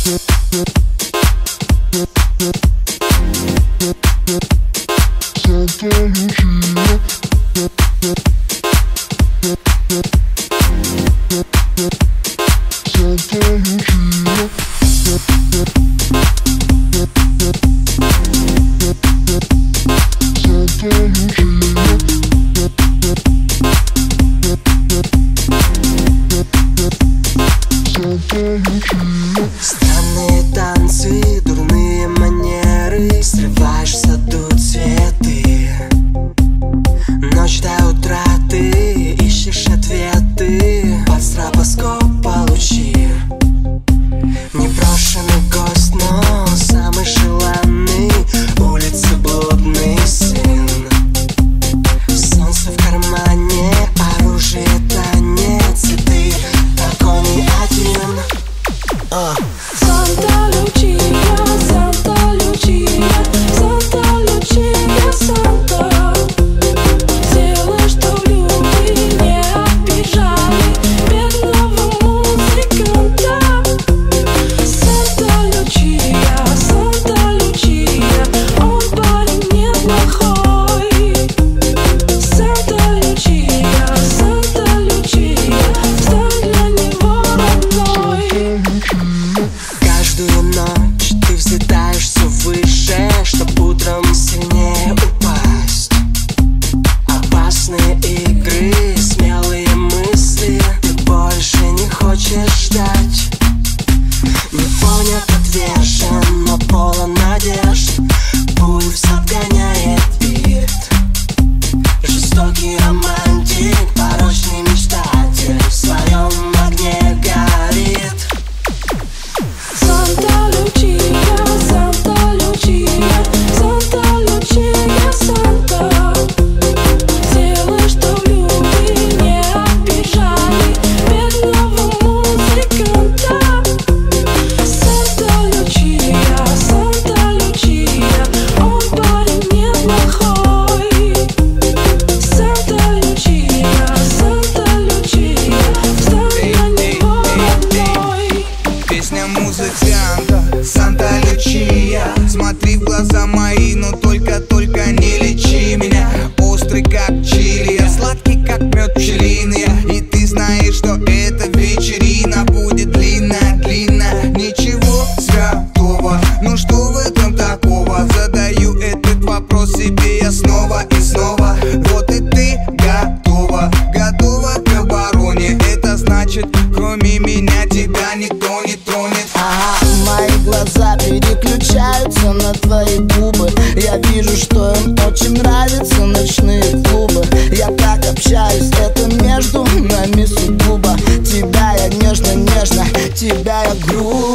Странные танцы, дурные манеры, срываешь в саду цветы. Ночь до утра ты ищешь ответы, под стробоскоп получи. Непрошенный гость, но самый желанный, улицы блудный сын. Солнце в кармане, оружие, танец, и ты такой не один. Санта Лючия, Санта Лючия, Санта Лючия, Санта. Делай, что люди не обижали бедного музыканта. Санта Лючия, Санта Лючия, он парень неплохой. Санта Лючия, Санта Лючия, стань для него родной. Каждую ночь ты взлетаешь все выше, чтоб утром сильнее упасть. Опасные игры, смелые мысли, ты больше не хочешь ждать. Не понят, отвержен, но полон надежд. Пульс отгоняет бит. Жестокий романтик, порочный мечтатель, в своем огне горит. Санта Лючия, Санта Лючия, Санта Лючия, Санта. Делай, что люди не обижали бедного музыканта. Санта Лючия, Санта Лючия, он парень неплохой. Санта Лючия, Санта Лючия, стань для него родной. Песня музыканта Санта Лючия. Смотри в глаза мои, но только не лечи меня. Острый как чили, я сладкий как мед пчелиный. И ты знаешь, что эта вечерина будет длинная. Ничего святого, ну что в этом такого? Задаю этот вопрос себе я снова и снова. Вот и ты готова к обороне. Это значит, кроме меня тебя никто не тронет. Мои глаза переключаются на твои губы. Я вижу, что им очень нравятся ночные клубы. Я так общаюсь, это между нами сугубо. Тебя я нежно, тебя я грубо.